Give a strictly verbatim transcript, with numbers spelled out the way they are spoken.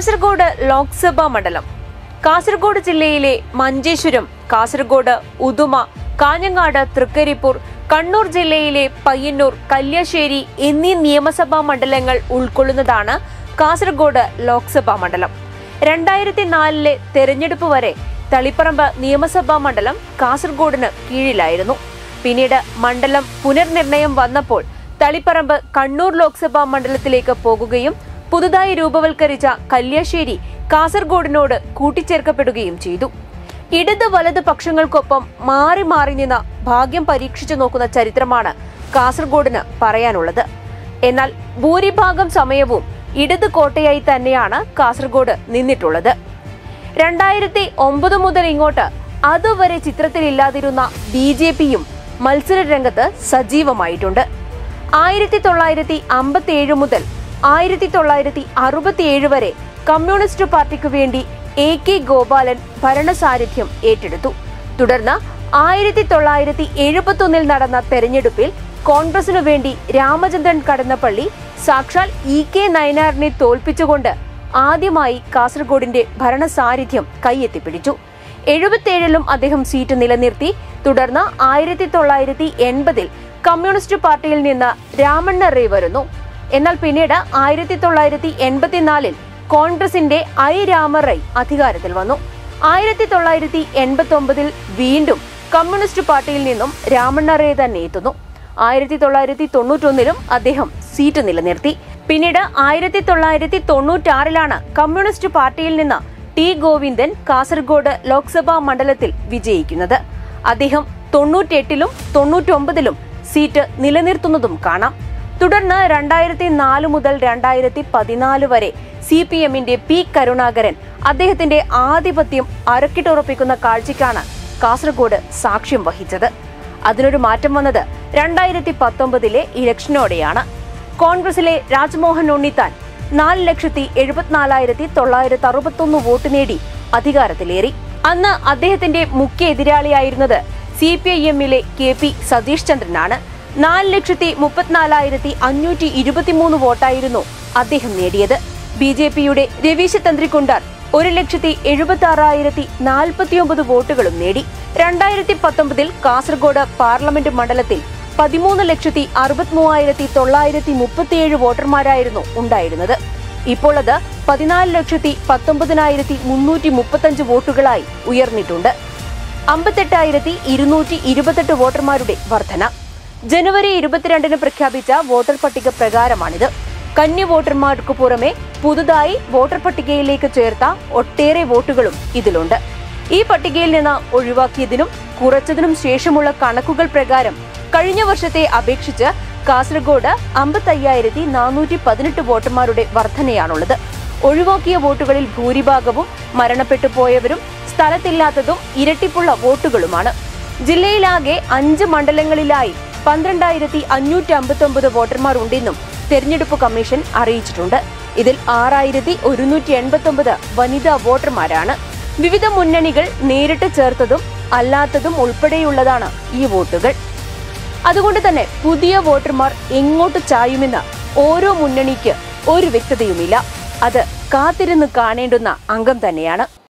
കാസർഗോഡ് ലോക്സഭാ മണ്ഡലം. കാസർഗോഡ് ജില്ലയിലെ മഞ്ചേശ്വരം, കാസർഗോഡ്, ഉദുമ, കാഞ്ഞങ്ങാട്, തൃക്കരിപ്പൂർ, കണ്ണൂർ ജില്ലയിലെ പയ്യന്നൂർ, കല്യാശ്ശേരി എന്നീ നിയമസഭാ മണ്ഡലങ്ങൾ ഉൾക്കൊള്ളുന്നതാണ് കാസർഗോഡ് ലോക്സഭാ മണ്ഡലം. രണ്ടായിരത്തി നാലിലെ തെരഞ്ഞെടുപ്പ് വരെ തളിപ്പറമ്പ് നിയമസഭാ മണ്ഡലം കാസർഗോഡിന് കീഴിലായിരുന്നു. പിന്നീട് മണ്ഡലം പുനർനിർണയം വന്നപ്പോൾ തളിപ്പറമ്പ് കണ്ണൂർ ലോക്സഭാ മണ്ഡലത്തിലേക്ക് പോകുകയും പുതുതായി രൂപവൽക്കരിച്ച കല്യാശ്ശേരി കാസർഗോഡിനോട് കൂട്ടിച്ചേർക്കപ്പെടുകയും ചെയ്തു. ഇടത് വലത് പക്ഷങ്ങൾക്കൊപ്പം മാറി മാറി നിന്ന ഭാഗ്യം പരീക്ഷിച്ചു നോക്കുന്ന ചരിത്രമാണ് കാസർഗോഡിന് പറയാനുള്ളത്. എന്നാൽ ഭൂരിഭാഗം സമയവും ഇടത് കോട്ടയായി തന്നെയാണ് കാസർഗോഡ് നിന്നിട്ടുള്ളത്. രണ്ടായിരത്തി ഒമ്പത് മുതൽ ഇങ്ങോട്ട് അതുവരെ ചിത്രത്തിലില്ലാതിരുന്ന ബി ജെ പിയും മത്സര രംഗത്ത് സജീവമായിട്ടുണ്ട്. ആയിരത്തി തൊള്ളായിരത്തി അമ്പത്തി ഏഴ് മുതൽ ആയിരത്തി തൊള്ളായിരത്തി അറുപത്തിയേഴ് വരെ കമ്മ്യൂണിസ്റ്റ് പാർട്ടിക്കു വേണ്ടി എ കെ ഗോപാലൻ ഭരണസാരഥ്യം ഏറ്റെടുത്തു. തുടർന്ന് ആയിരത്തി തൊള്ളായിരത്തി എഴുപത്തി ഒന്നിൽ നടന്ന തെരഞ്ഞെടുപ്പിൽ കോൺഗ്രസിനു വേണ്ടി രാമചന്ദ്രൻ കടന്നപ്പള്ളി സാക്ഷാൽ ഇ കെ നയനാറിനെ തോൽപ്പിച്ചുകൊണ്ട് ആദ്യമായി കാസർഗോഡിന്റെ ഭരണസാരഥ്യം കൈയെത്തിപ്പിടിച്ചു. എഴുപത്തിയേഴിലും അദ്ദേഹം സീറ്റ് നിലനിർത്തി. തുടർന്ന് ആയിരത്തി തൊള്ളായിരത്തി എൺപതിൽ കമ്മ്യൂണിസ്റ്റ് പാർട്ടിയിൽ നിന്ന് രാമണ്ണ റേ വരുന്നു. എന്നാൽ പിന്നീട് ആയിരത്തി തൊള്ളായിരത്തി എൺപത്തിനാലിൽ കോൺഗ്രസിന്റെ ഐ രാമറൈ അധികാരത്തിൽ വന്നു. ആയിരത്തി തൊള്ളായിരത്തി എൺപത്തി ഒമ്പതിൽ വീണ്ടും കമ്മ്യൂണിസ്റ്റ് പാർട്ടിയിൽ നിന്നും രാമണ്ണ റേ തന്നെ എത്തുന്നു. ആയിരത്തി തൊള്ളായിരത്തി തൊണ്ണൂറ്റൊന്നിലും അദ്ദേഹം സീറ്റ് നിലനിർത്തി. പിന്നീട് ആയിരത്തി തൊള്ളായിരത്തി തൊണ്ണൂറ്റാറിലാണ് കമ്മ്യൂണിസ്റ്റ് പാർട്ടിയിൽ നിന്ന് ടി ഗോവിന്ദൻ കാസർഗോഡ് ലോക്സഭാ മണ്ഡലത്തിൽ വിജയിക്കുന്നത്. അദ്ദേഹം തൊണ്ണൂറ്റെട്ടിലും തൊണ്ണൂറ്റൊമ്പതിലും സീറ്റ് നിലനിർത്തുന്നതും കാണാം. തുടർന്ന് രണ്ടായിരത്തി നാല് മുതൽ രണ്ടായിരത്തി പതിനാല് വരെ സി പി എമ്മിന്റെ പി കരുണാകരൻ അദ്ദേഹത്തിന്റെ ആധിപത്യം അരക്കിട്ടുറപ്പിക്കുന്ന കാഴ്ചയ്ക്കാണ് കാസർഗോഡ് സാക്ഷ്യം വഹിച്ചത്. അതിനൊരു മാറ്റം വന്നത് രണ്ടായിരത്തി പത്തൊമ്പതിലെ ഇലക്ഷനോടെയാണ്. കോൺഗ്രസിലെ രാജ്മോഹൻ ഉണ്ണിത്താൻ നാല് ലക്ഷത്തി എഴുപത്തിനാലായിരത്തി തൊള്ളായിരത്തി അറുപത്തൊന്ന് വോട്ട് നേടി അധികാരത്തിലേറി. അന്ന് അദ്ദേഹത്തിന്റെ മുഖ്യ എതിരാളിയായിരുന്നത് സി പി ഐ എമ്മിലെ കെ പി സതീഷ് ചന്ദ്രനാണ്. നാല് ലക്ഷത്തി മുപ്പത്തിനാലായിരത്തി അഞ്ഞൂറ്റി ഇരുപത്തിമൂന്ന് വോട്ടായിരുന്നു അദ്ദേഹം നേടിയത്. ബി ജെ പിയുടെ രവീശ തന്ത്രിക്കുണ്ടാർ ഒരു ലക്ഷത്തി എഴുപത്തി ആറായിരത്തി നാൽപ്പത്തിയൊമ്പത് വോട്ടുകളും നേടി. രണ്ടായിരത്തി പത്തൊമ്പതിൽ കാസർഗോഡ് പാർലമെന്റ് മണ്ഡലത്തിൽ പതിമൂന്ന് ലക്ഷത്തി അറുപത്തി മൂവായിരത്തി തൊള്ളായിരത്തി മുപ്പത്തിയേഴ് വോട്ടർമാരായിരുന്നു ഉണ്ടായിരുന്നത്. ഇപ്പോൾ അത് പതിനാല് ലക്ഷത്തി പത്തൊമ്പതിനായിരത്തി മുന്നൂറ്റി മുപ്പത്തഞ്ച് വോട്ടുകളായി ഉയർന്നിട്ടുണ്ട്. അമ്പത്തെട്ടായിരത്തി ഇരുന്നൂറ്റി ഇരുപത്തെട്ട് വോട്ടർമാരുടെ വർധന. ജനുവരി ഇരുപത്തിരണ്ടിന് പ്രഖ്യാപിച്ച വോട്ടർ പട്ടിക പ്രകാരമാണിത്. കന്നി വോട്ടർമാർക്ക് പുറമെ പുതുതായി വോട്ടർ പട്ടികയിലേക്ക് ചേർത്ത ഒട്ടേറെ വോട്ടുകളും ഇതിലുണ്ട്. ഈ പട്ടികയിൽ നിന്ന് ഒഴിവാക്കിയതിനും കുറച്ചതിനും ശേഷമുള്ള കണക്കുകൾ പ്രകാരം കഴിഞ്ഞ വർഷത്തെ അപേക്ഷിച്ച് കാസർഗോഡ് അമ്പത്തയ്യായിരത്തി നാനൂറ്റി പതിനെട്ട് വോട്ടർമാരുടെ വർധനയാണുള്ളത്. ഒഴിവാക്കിയ വോട്ടുകളിൽ ഭൂരിഭാഗവും മരണപ്പെട്ടു പോയവരും സ്ഥലത്തില്ലാത്തതും ഇരട്ടിപ്പുള്ള വോട്ടുകളുമാണ്. ജില്ലയിലാകെ അഞ്ച് മണ്ഡലങ്ങളിലായി പന്ത്രണ്ടായിരത്തി അഞ്ഞൂറ്റി അമ്പത്തി ഒമ്പത് വോട്ടർമാർ ഉണ്ടെന്നും തെരഞ്ഞെടുപ്പ് കമ്മീഷൻ അറിയിച്ചിട്ടുണ്ട്. ഇതിൽ ആറായിരത്തി ഒരുന്നൂറ്റി എൺപത്തി ഒമ്പത് വനിതാ വോട്ടർമാരാണ്. വിവിധ മുന്നണികൾ നേരിട്ട് ചേർത്തതും അല്ലാത്തതും ഉൾപ്പെടെയുള്ളതാണ് ഈ വോട്ടുകൾ. അതുകൊണ്ട് തന്നെ പുതിയ വോട്ടർമാർ എങ്ങോട്ട് ചായുമെന്ന് ഓരോ മുന്നണിക്ക് ഒരു വ്യക്തതയുമില്ല. അത് കാത്തിരുന്ന് കാണേണ്ടുന്ന അംഗം തന്നെയാണ്.